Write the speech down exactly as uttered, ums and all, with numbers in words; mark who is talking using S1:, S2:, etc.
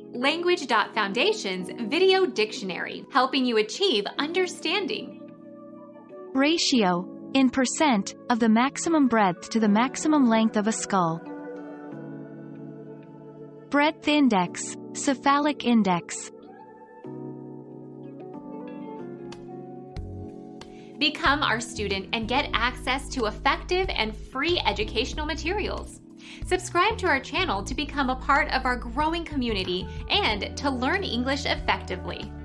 S1: Language Foundation's Video Dictionary, helping you achieve understanding.
S2: Ratio, in percent, of the maximum breadth to the maximum length of a skull. Breadth index, cephalic index.
S1: Become our student and get access to effective and free educational materials. Subscribe to our channel to become a part of our growing community and to learn English effectively.